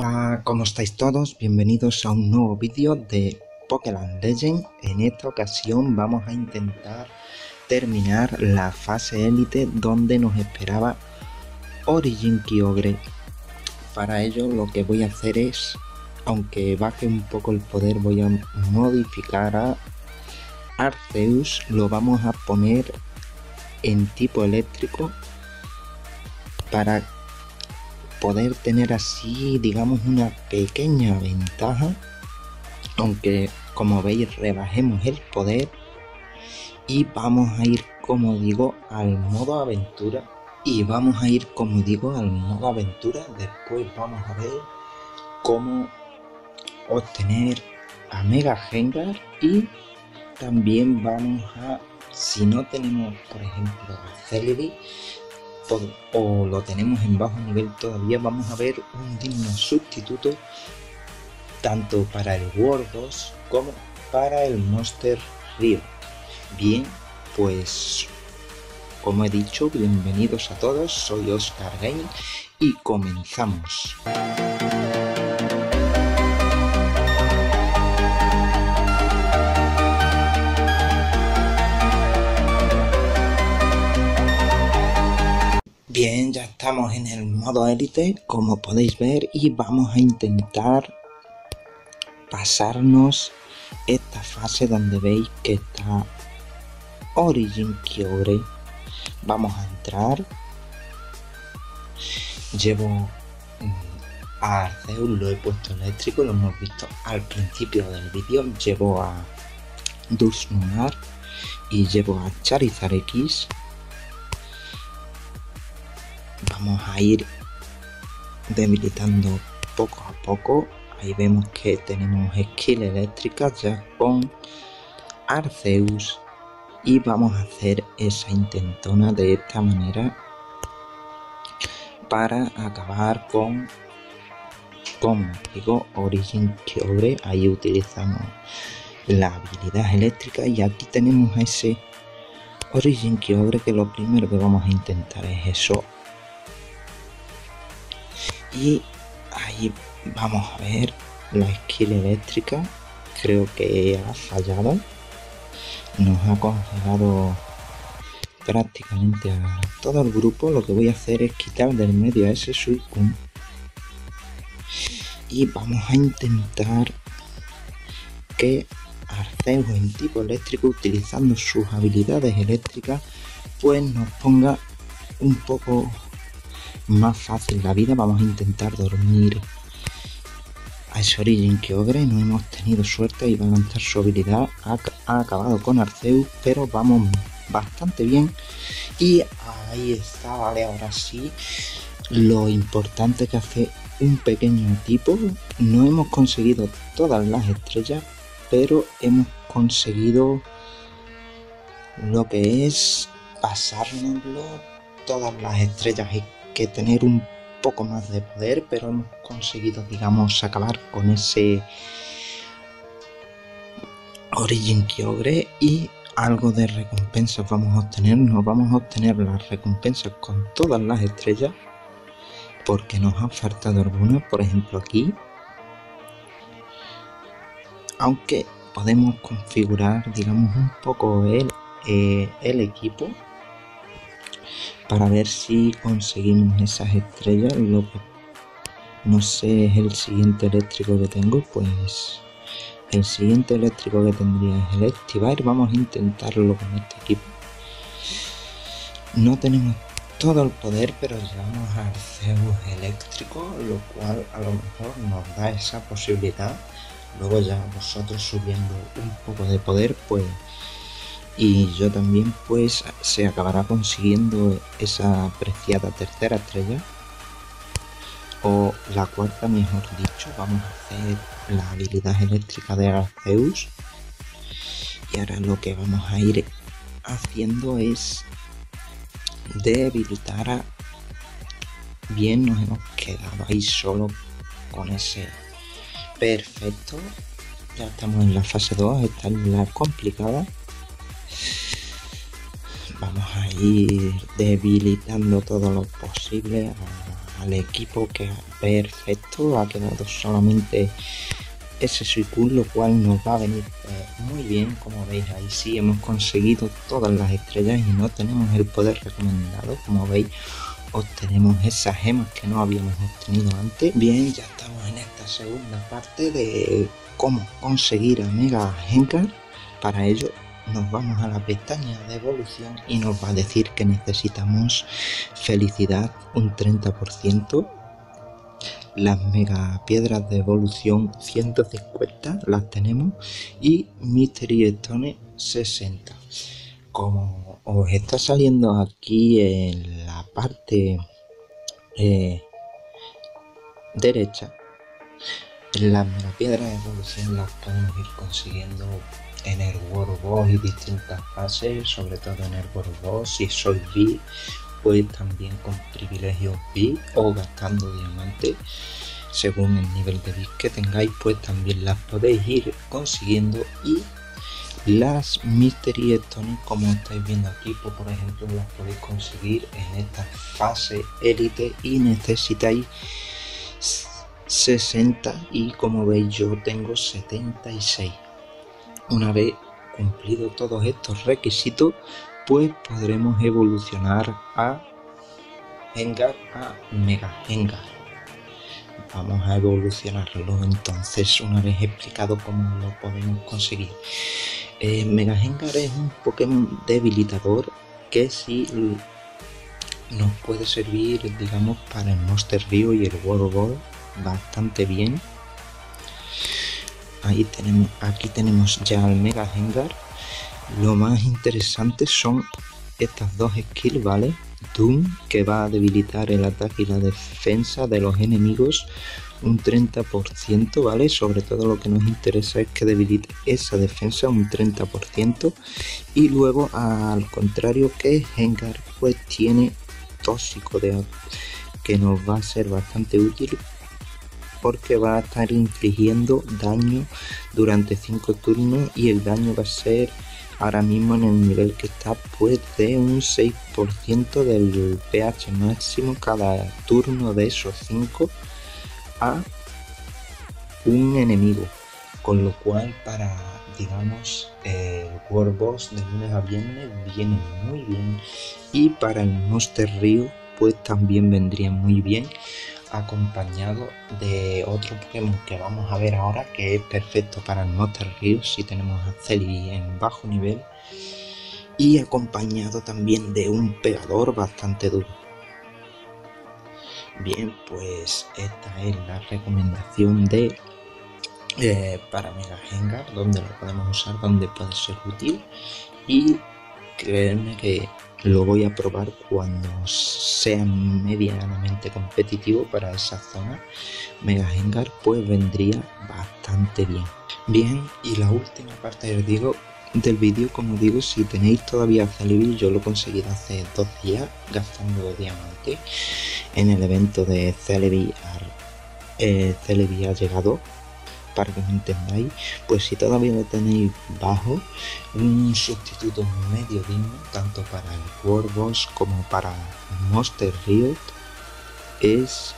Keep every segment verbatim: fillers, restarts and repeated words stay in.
Hola, ¿cómo estáis todos? Bienvenidos a un nuevo vídeo de Pokéland Legend. En esta ocasión vamos a intentar terminar la fase élite donde nos esperaba Origin Kyogre. Para ello lo que voy a hacer es, aunque baje un poco el poder, voy a modificar a Arceus. Lo vamos a poner en tipo eléctrico para poder tener así, digamos, una pequeña ventaja, aunque como veis rebajemos el poder y vamos a ir, como digo, al modo aventura y vamos a ir, como digo, al modo aventura. Después vamos a ver cómo obtener a Mega Gengar y también vamos a, si no tenemos por ejemplo a Celebi o lo tenemos en bajo nivel todavía, vamos a ver un digno sustituto tanto para el World dos como para el Monster Rio. Bien, pues como he dicho, bienvenidos a todos, soy Oscar Game y comenzamos. Bien, ya estamos en el modo élite, como podéis ver, y vamos a intentar pasarnos esta fase donde veis que está Origin Kyogre. Vamos a entrar. Llevo a Arceus, lo he puesto eléctrico, lo hemos visto al principio del vídeo. Llevo a Dunsparce y llevo a Charizard X. Vamos a ir debilitando poco a poco. Ahí vemos que tenemos skill eléctrica ya con Arceus y vamos a hacer esa intentona de esta manera para acabar con, como digo, Origin Kyogre. Ahí utilizamos la habilidad eléctrica y aquí tenemos a ese Origin Kyogre, que lo primero que vamos a intentar es eso. Y ahí vamos a ver la skill eléctrica, creo que ha fallado, nos ha congelado prácticamente a todo el grupo. Lo que voy a hacer es quitar del medio a ese Suicune y vamos a intentar que Arceus en tipo eléctrico, utilizando sus habilidades eléctricas, pues nos ponga un poco más fácil la vida. Vamos a intentar dormir a ese Origin Kyogre. No hemos tenido suerte y va a lanzar su habilidad. Ha, ha acabado con Arceus, pero vamos bastante bien. Y ahí está, vale, ahora sí. Lo importante que hace un pequeño equipo. No hemos conseguido todas las estrellas, pero hemos conseguido lo que es pasárnoslo todas las estrellas. Hay que tener un poco más de poder, pero hemos conseguido, digamos, acabar con ese Origin Kyogre y algo de recompensas vamos a obtener. Nos vamos a obtener las recompensas con todas las estrellas porque nos han faltado algunas, por ejemplo aquí, aunque podemos configurar, digamos, un poco el, eh, el equipo para ver si conseguimos esas estrellas. Lo que no sé es el siguiente eléctrico que tengo, pues el siguiente eléctrico que tendría es el Electivire. Vamos a intentarlo con este equipo. No tenemos todo el poder, pero llevamos a Arceus eléctrico, lo cual a lo mejor nos da esa posibilidad. Luego ya vosotros subiendo un poco de poder, pues, y yo también, pues se acabará consiguiendo esa preciada tercera estrella, o la cuarta mejor dicho. Vamos a hacer la habilidad eléctrica de Arceus y ahora lo que vamos a ir haciendo es debilitar a... Bien, nos hemos quedado ahí solo con ese. Perfecto, ya estamos en la fase dos, esta es la complicada. Vamos a ir debilitando todo lo posible a al equipo que perfecto, ha quedado solamente ese Suicune, lo cual nos va a venir eh, muy bien. Como veis, ahí sí hemos conseguido todas las estrellas y no tenemos el poder recomendado. Como veis, obtenemos esas gemas que no habíamos obtenido antes. Bien, ya estamos en esta segunda parte de cómo conseguir a Mega Gengar. Para ello nos vamos a la pestaña de evolución y nos va a decir que necesitamos felicidad un treinta por ciento, las mega piedras de evolución ciento cincuenta las tenemos y Mystery Stone sesenta. Como os está saliendo aquí en la parte eh, derecha, las mega piedras de evolución las podemos ir consiguiendo en el World Boss y distintas fases, sobre todo en el World Boss. Si sois V, pues también con privilegios V o gastando diamantes. Según el nivel de V que tengáis, pues también las podéis ir consiguiendo. Y las Mystery Stone, como estáis viendo aquí, pues por ejemplo las podéis conseguir en esta fase élite y necesitáis sesenta, y como veis yo tengo setenta y seis. Una vez cumplido todos estos requisitos, pues podremos evolucionar a Gengar a Mega Gengar. Vamos a evolucionarlo entonces, una vez explicado cómo lo podemos conseguir. Eh, Mega Gengar es un Pokémon debilitador que sí nos puede servir, digamos, para el Monster Rio y el World Ball bastante bien. Ahí tenemos, aquí tenemos ya al Mega Gengar. Lo más interesante son estas dos skills, ¿vale? Doom, que va a debilitar el ataque y la defensa de los enemigos un treinta por ciento, ¿vale? Sobre todo lo que nos interesa es que debilite esa defensa un treinta por ciento. Y luego, al contrario, que Gengar pues tiene tóxico de que nos va a ser bastante útil, porque va a estar infligiendo daño durante cinco turnos y el daño va a ser ahora mismo en el nivel que está pues de un seis por ciento del pH máximo cada turno de esos cinco a un enemigo, con lo cual para, digamos, el World Boss de lunes a viernes viene muy bien, y para el Monster Rio pues también vendría muy bien, acompañado de otro Pokémon que vamos a ver ahora, que es perfecto para el Monster Rio si tenemos a Celebi en bajo nivel, y acompañado también de un pegador bastante duro. Bien, pues esta es la recomendación de eh, para Mega Gengar, donde lo podemos usar, donde puede ser útil, y creedme que lo voy a probar cuando sea medianamente competitivo para esa zona. Mega Gengar pues vendría bastante bien. Bien, y la última parte del, digo, del vídeo, como digo, si tenéis todavía Celebi, yo lo he conseguido hace dos días gastando diamante en el evento de Celebi. Eh, Celebi ha llegado, para que me entendáis, pues si todavía lo tenéis bajo, un sustituto medio digno tanto para el World Boss como para Monster Rio es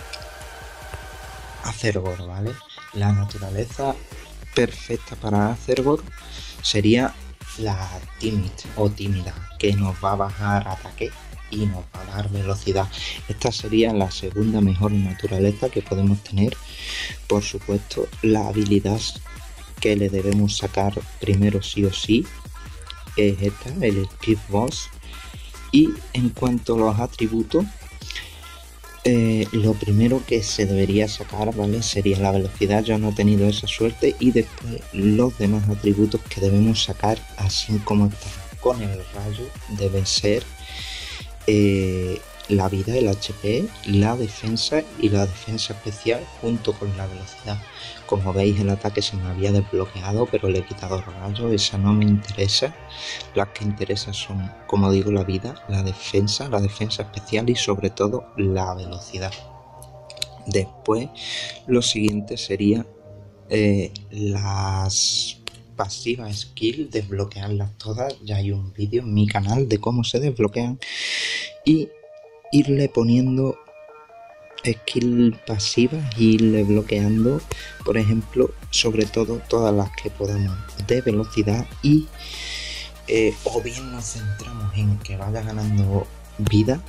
Acergor, ¿vale? La naturaleza perfecta para Acergor sería la Timid o tímida, que nos va a bajar ataque y nos va a dar velocidad. Esta sería la segunda mejor naturaleza que podemos tener. Por supuesto, la habilidad que le debemos sacar primero sí o sí es esta, el Speed Boss. Y en cuanto a los atributos, eh, lo primero que se debería sacar, ¿vale?, sería la velocidad. Yo no he tenido esa suerte. Y después los demás atributos que debemos sacar, así como están con el rayo, deben ser Eh, la vida, el H P, la defensa y la defensa especial junto con la velocidad. Como veis, el ataque se me había desbloqueado, pero le he quitado rayo, esa no me interesa. Las que interesan son, como digo, la vida, la defensa, la defensa especial y sobre todo la velocidad. Después, lo siguiente sería eh, las pasivas skill, desbloquearlas todas. Ya hay un vídeo en mi canal de cómo se desbloquean, y irle poniendo skill pasivas y irle bloqueando, por ejemplo, sobre todo todas las que podamos de velocidad y eh, o bien nos centramos en que vaya ganando vida,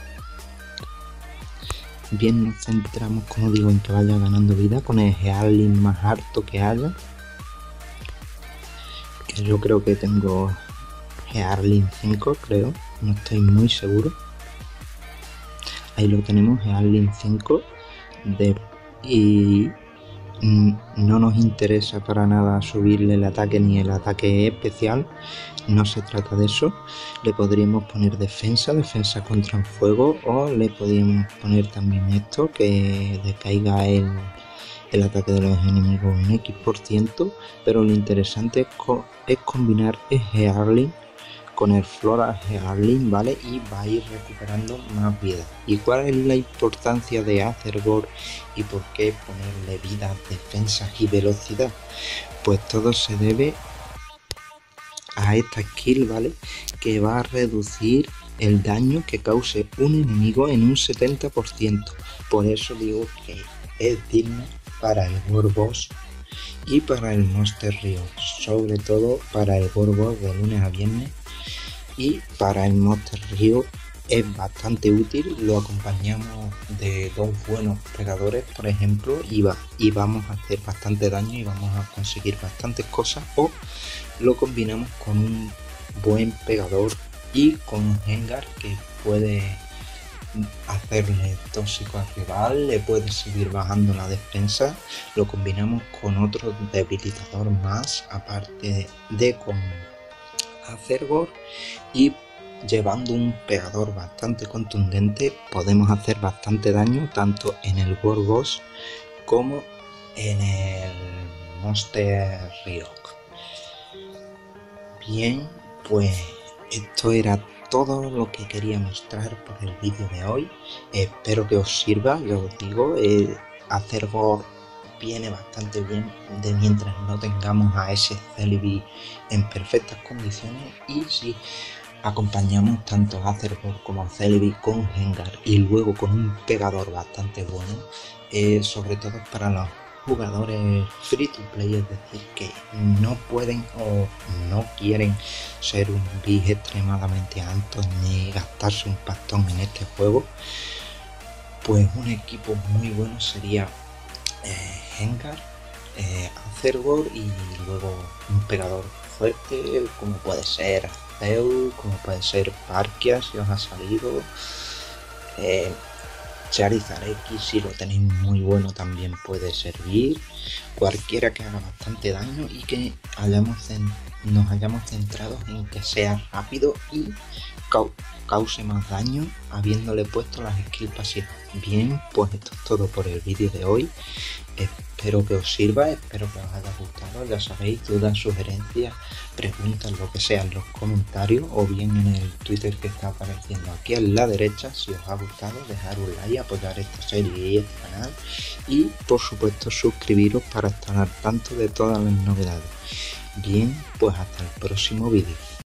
bien nos centramos, como digo, en que vaya ganando vida con el Heartling más alto que haya, que yo creo que tengo Heartling cinco, creo, no estoy muy seguro. Ahí lo tenemos, Heartling cinco de, y no nos interesa para nada subirle el ataque ni el ataque especial, no se trata de eso. Le podríamos poner defensa, defensa contra el fuego, o le podríamos poner también esto, que decaiga el, el ataque de los enemigos un X por ciento, pero lo interesante es, co es combinar el Heartling con el Flora Heartling, ¿vale? Y va a ir recuperando más vida. ¿Y cuál es la importancia de Acergor y por qué ponerle vida, defensa y velocidad? Pues todo se debe a esta skill, ¿vale? Que va a reducir el daño que cause un enemigo en un setenta por ciento. Por eso digo que es digno para el World Boss y para el Monster Rio, sobre todo para el World Boss de lunes a viernes. Y para el Monster Rio es bastante útil, lo acompañamos de dos buenos pegadores, por ejemplo, y, va, y vamos a hacer bastante daño y vamos a conseguir bastantes cosas, o lo combinamos con un buen pegador y con un Hengar que puede hacerle tóxico al rival, le puede seguir bajando la defensa, lo combinamos con otro debilitador más, aparte de con Acergor, y llevando un pegador bastante contundente podemos hacer bastante daño tanto en el World Boss como en el Monster Rio. Bien, pues esto era todo lo que quería mostrar por el vídeo de hoy. Espero que os sirva, ya os digo, eh, Acergor viene bastante bien de mientras no tengamos a ese Celebi en perfectas condiciones, y si acompañamos tanto a Acergor como a Celebi con Hengar y luego con un pegador bastante bueno, eh, sobre todo para los jugadores free to play, es decir, que no pueden o no quieren ser un big extremadamente alto ni gastarse un pastón en este juego, pues un equipo muy bueno sería eh, Hengar, eh, Acergor y luego un pegador fuerte como puede ser Zeus, como puede ser Palkia si os ha salido, eh, Charizard X si lo tenéis muy bueno también puede servir, cualquiera que haga bastante daño y que hayamos nos hayamos centrado en que sea rápido y cause más daño habiéndole puesto las skills pasivas. Bien, pues esto es todo por el vídeo de hoy, espero que os sirva, espero que os haya gustado. Ya sabéis, dudas, sugerencias, preguntas, lo que sea en los comentarios o bien en el Twitter que está apareciendo aquí a la derecha. Si os ha gustado, dejar un like, apoyar esta serie y este canal y por supuesto suscribiros para estar al tanto de todas las novedades. Bien, pues hasta el próximo vídeo.